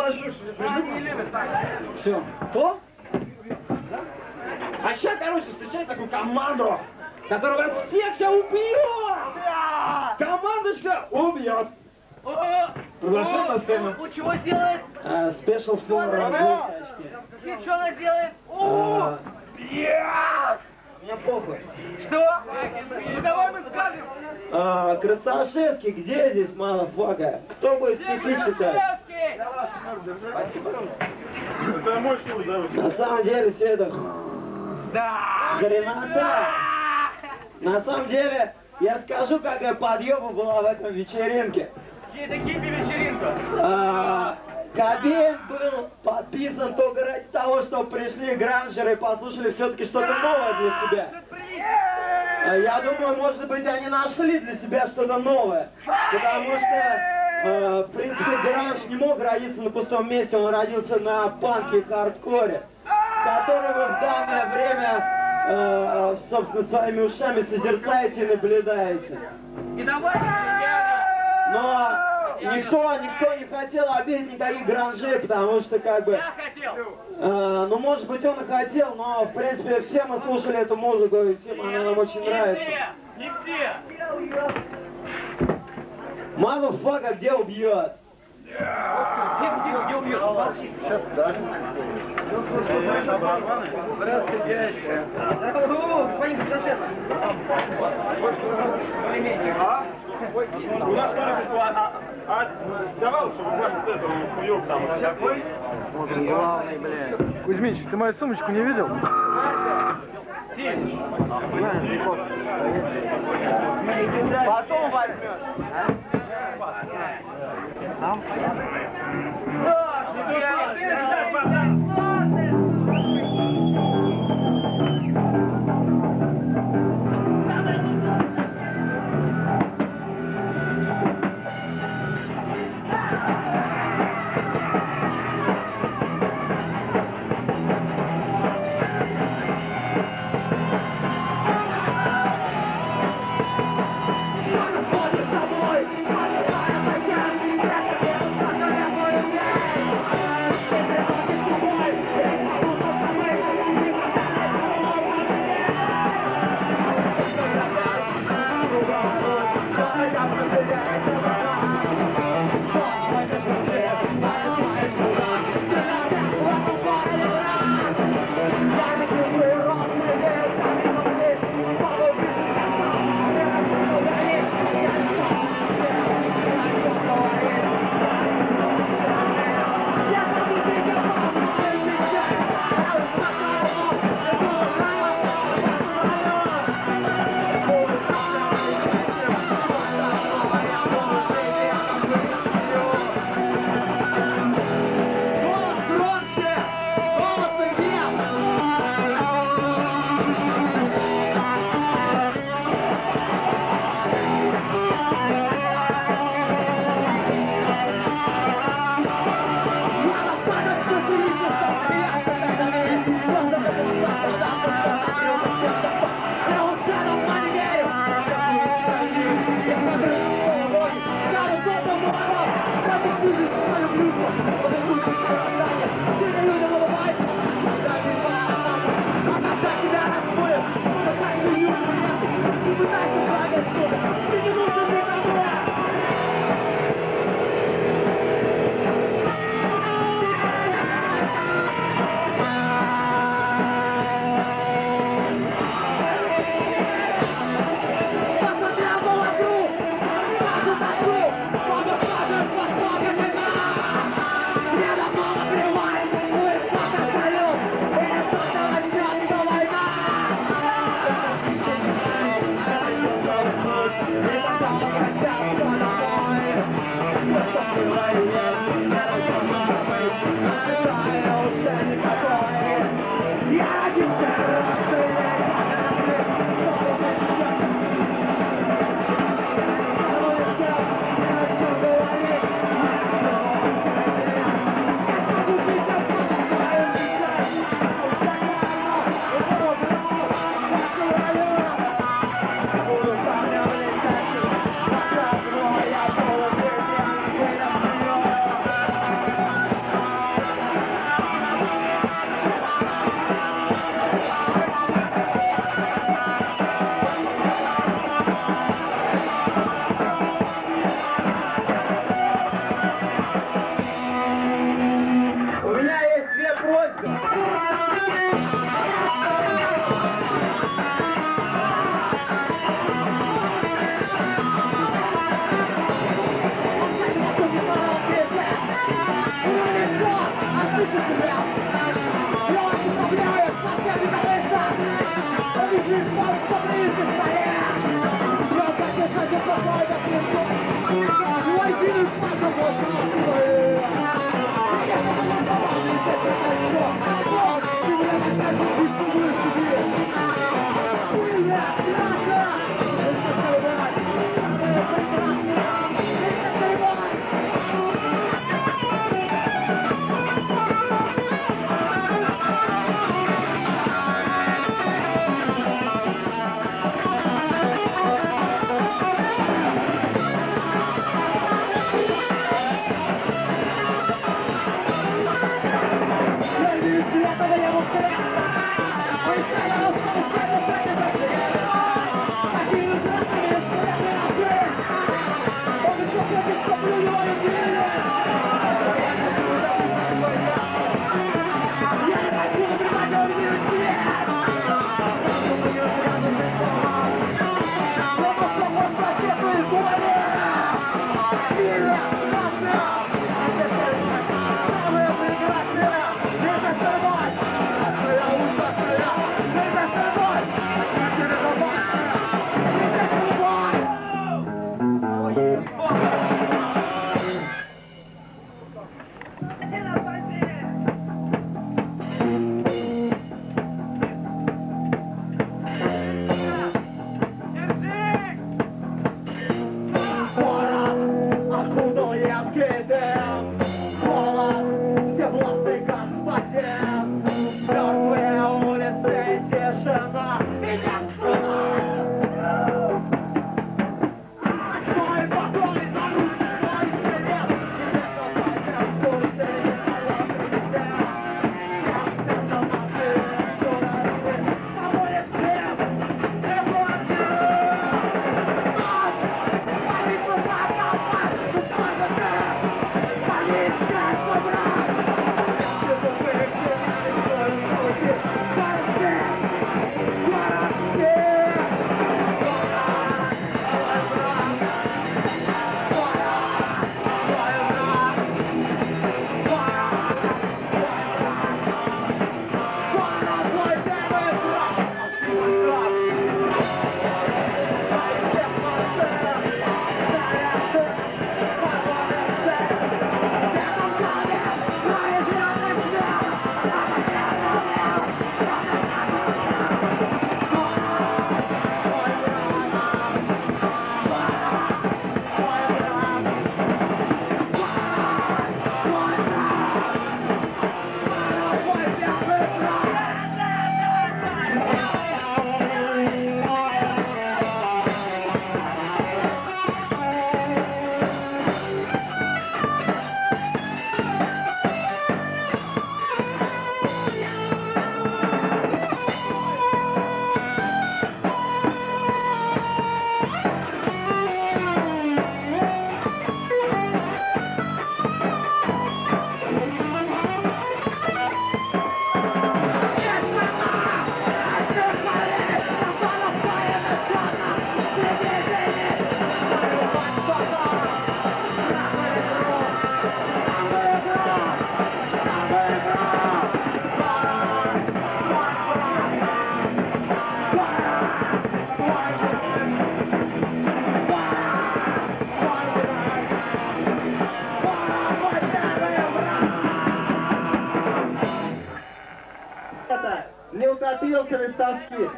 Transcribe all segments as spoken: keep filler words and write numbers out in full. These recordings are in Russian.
прошу. Все. Кто? А сейчас, короче, встречай такую команду, которая вас всех сейчас убьет! Командочка убьет! Приглашаем на сцену. Ну, чего сделает? Спешл фор, очки. Что она сделает? Мне похуй. Что? Ну давай мы скажем. А, Красташевский, где здесь, мадафака? Кто будет стихи читать? Спасибо. На самом деле все это хренота. На самом деле, я скажу, какая подъеба была в этом вечеринке. Это хиппи-вечеринка. А, Кобейн был подписан только ради того, чтобы пришли гранжеры и послушали все-таки что-то новое для себя. Я думаю, может быть, они нашли для себя что-то новое. Потому что, э, в принципе, гранж не мог родиться на пустом месте, он родился на панке и хардкоре, который вы в данное время, э, собственно, своими ушами созерцаете и наблюдаете. И давай, Но никто, никто не хотел обидеть никаких гранжей, потому что, как бы... Я хотел. Э, ну, может быть, он и хотел, но, в принципе, все мы слушали эту музыку, и всем она нам очень не нравится. Все, не все. Мадафака где убьет? Где, где убьет? Сейчас, да. Здравствуйте, девочка. Господин Красташевский. У нас сдавал, чтобы ваш центр хуёк там. Вот он главный, блядь. Кузьмич, ты мою сумочку не видел? Потом возьмешь. Тобой,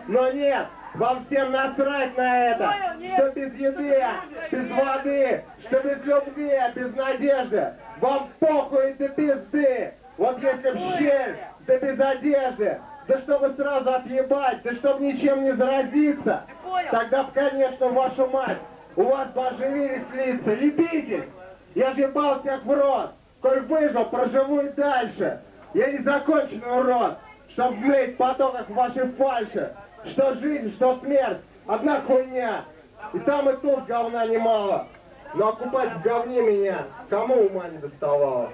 Но нет, вам всем насрать на это, что без еды, без воды, что без любви, без надежды. Вам похуй до пизды. Вот если в щель, да без одежды, да чтобы сразу отъебать, да чтобы ничем не заразиться, тогда б, конечно, вашу мать, у вас бы оживились лица. Ебитесь! Я же ебал всех в рот. Коль выжил, проживу и дальше. Я незаконченный урод, чтоб вмлеть в потоках вашей фальши. Что жизнь, что смерть, одна хуйня. И там и тут говна немало. Но окупать в говне меня кому ума не доставало.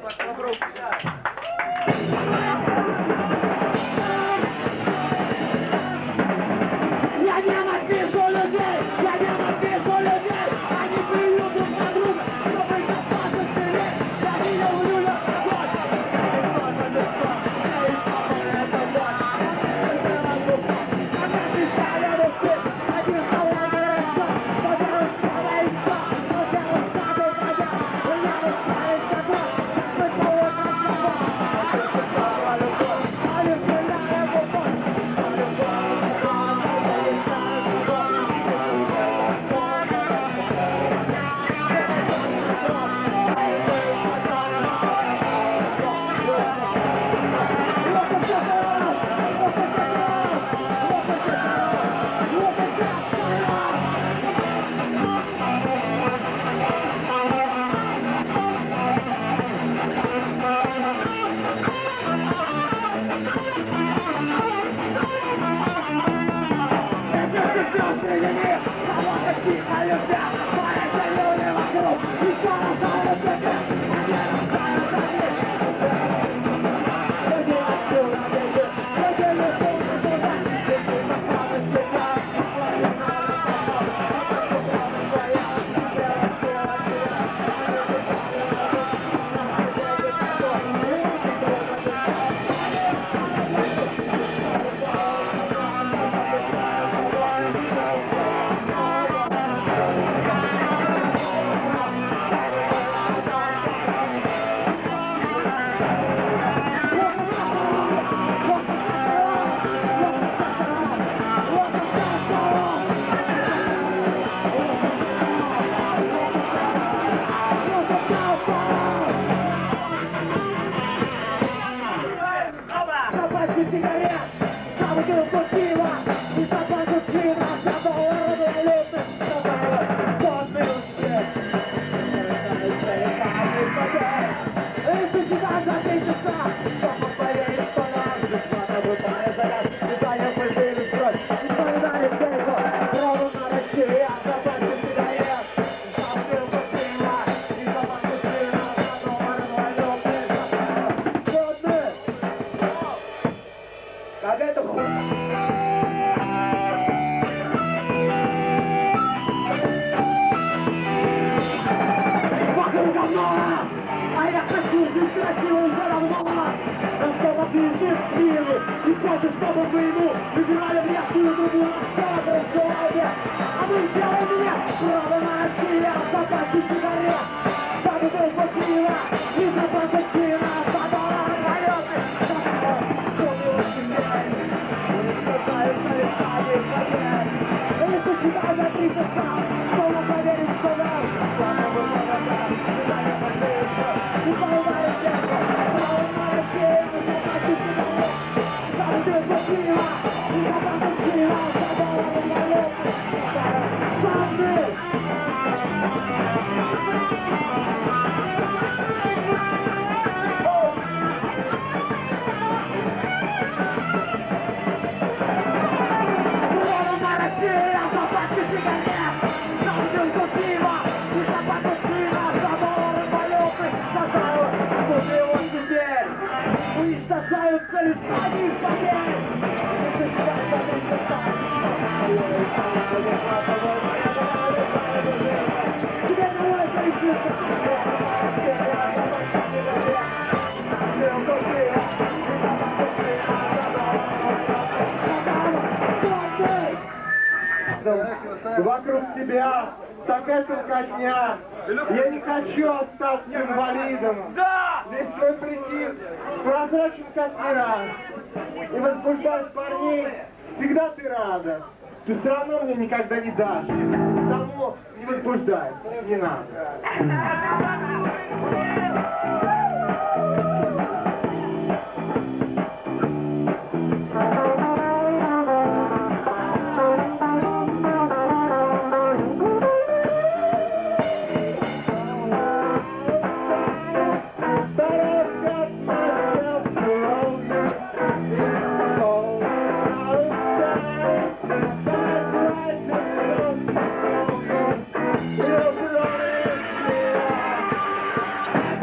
Я ненавижу людей, я ненавижу людей, они плюют друг на друга, чтобы копаться целей. Я видел люля огонь, она писала души, один салон горячо, который стала еще, но делал шаг и ходя, у меня вышла из шагов, слышал очень слабо, а не стреляя в упор, что любовь. Вокруг тебя такая толкотня. Я не хочу остаться инвалидом. Весь твой прикид прозрачен, как мираж. И возбуждает парней всегда ты рада. Ты все равно мне никогда не дашь. Потому не возбуждай, не надо. But I've got myself to hold you. It's cold outside, but I just don't know you. You're running me off.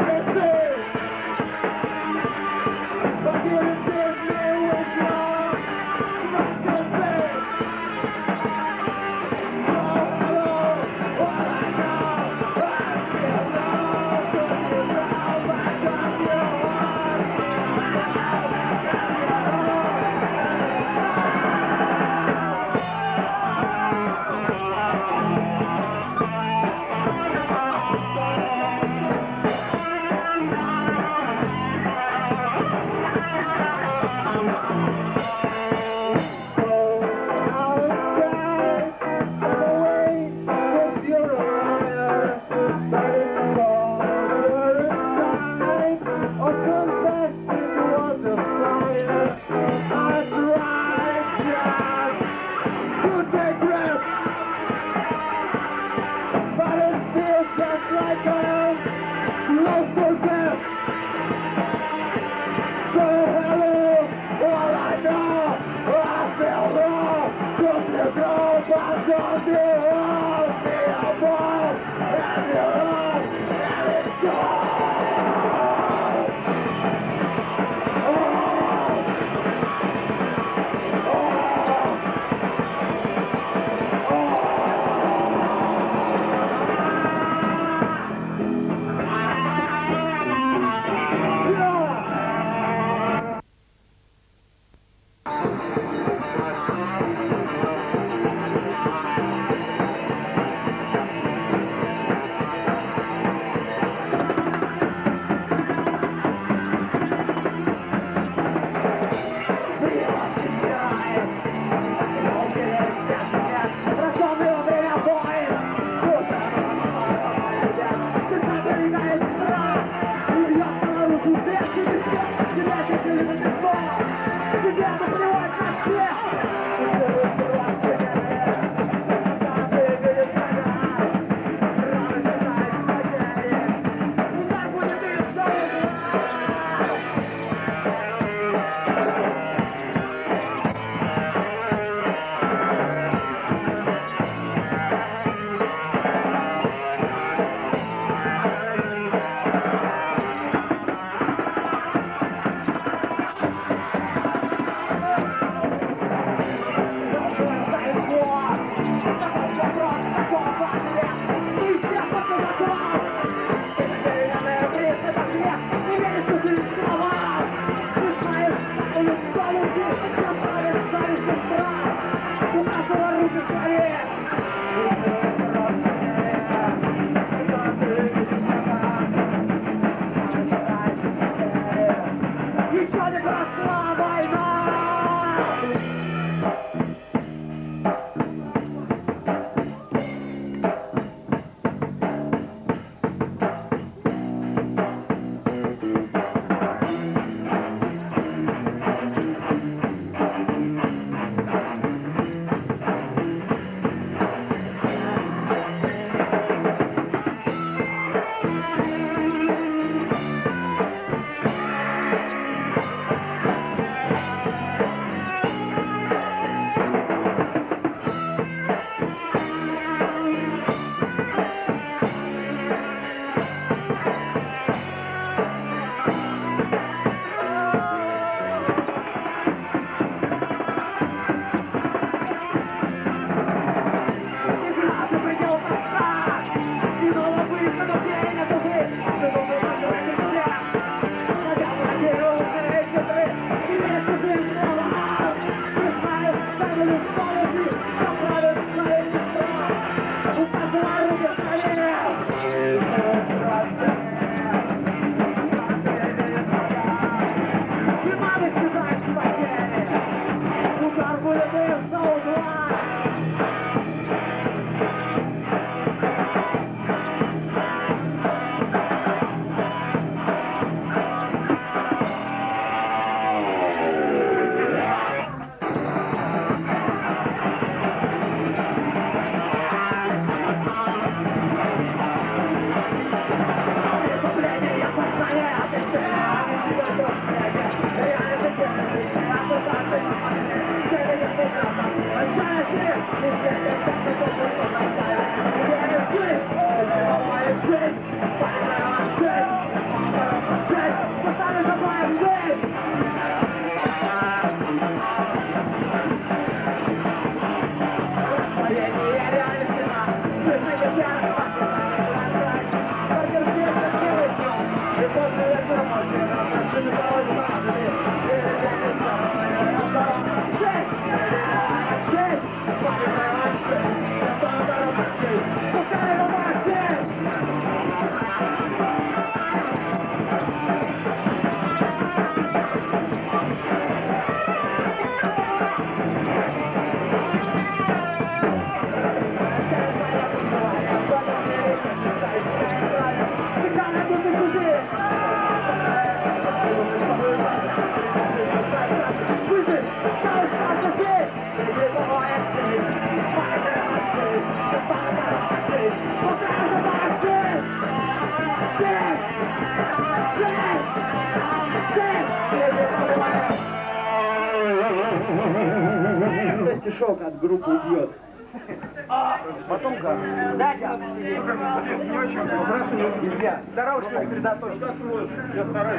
звонок от группы идет. Потом как? Дайте нам посидеть. Прошу, нельзя. Старался сосредоточиться. Я стараюсь.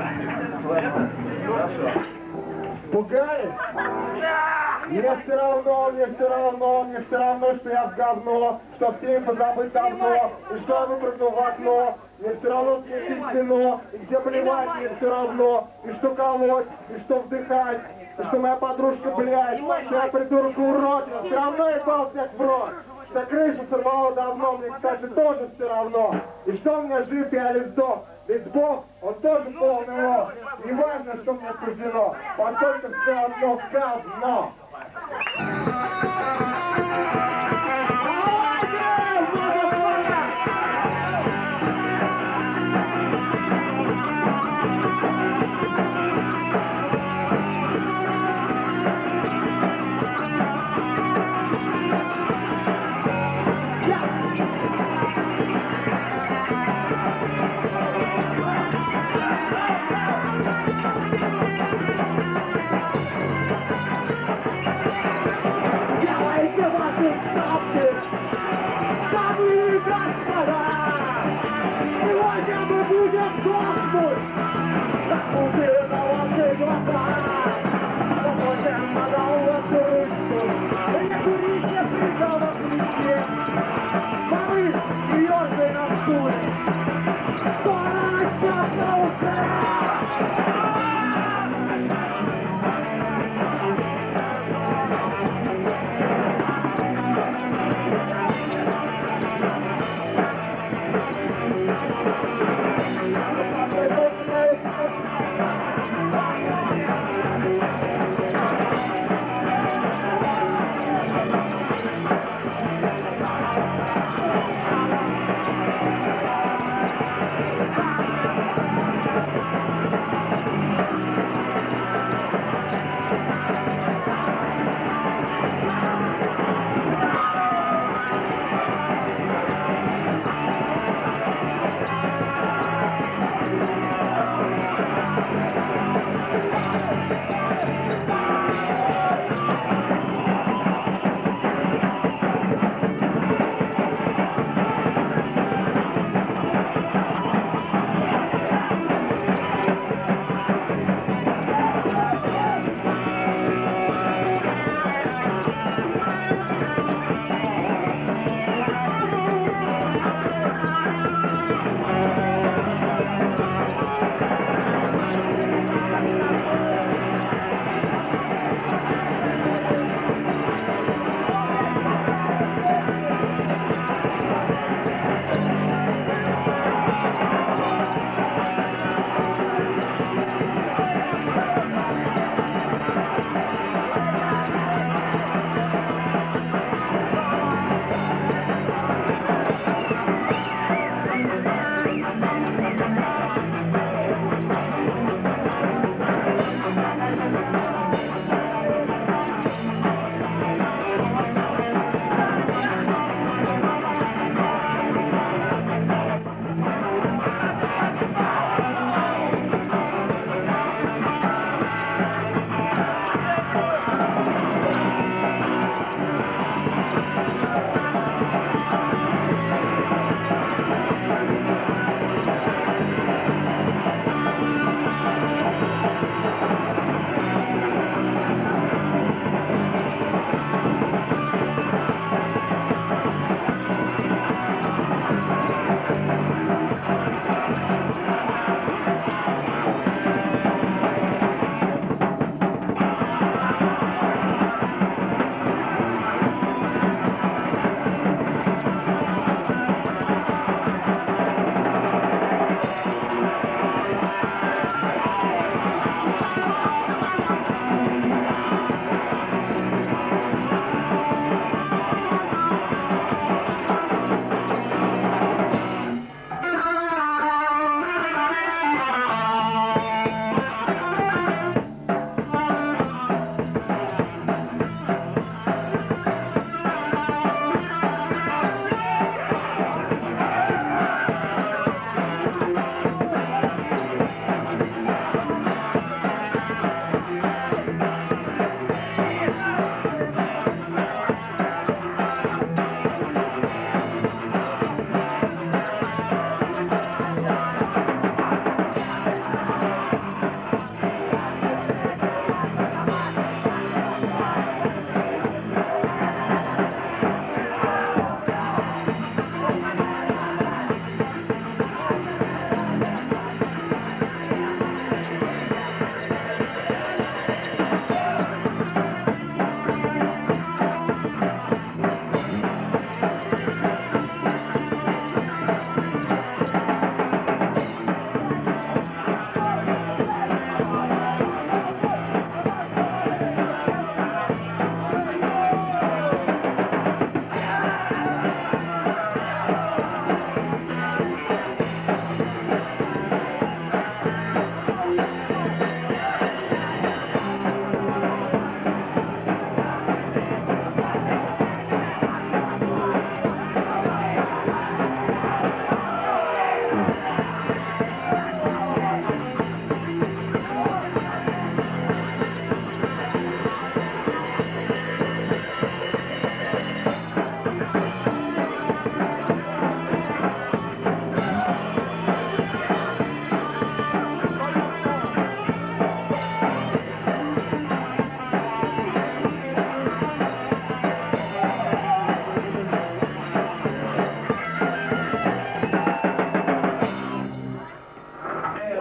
Испугались? Мне все равно, мне все равно, мне все равно, что я в говно, что всем позабыть давно, и что я выпрыгну в окно. Мне все равно, с кем пить вино, и где плевать, мне все равно, и что колоть, и что вдыхать, и что моя подружка, блядь, что я придурок урод, я все равно ебал всех в рот. Что крышу сорвало давно, мне, кстати, тоже все равно. И что у меня жив я или сдох, ведь Бог, он тоже полный лох. Не важно, что мне суждено, поскольку все равно говно.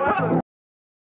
Давай.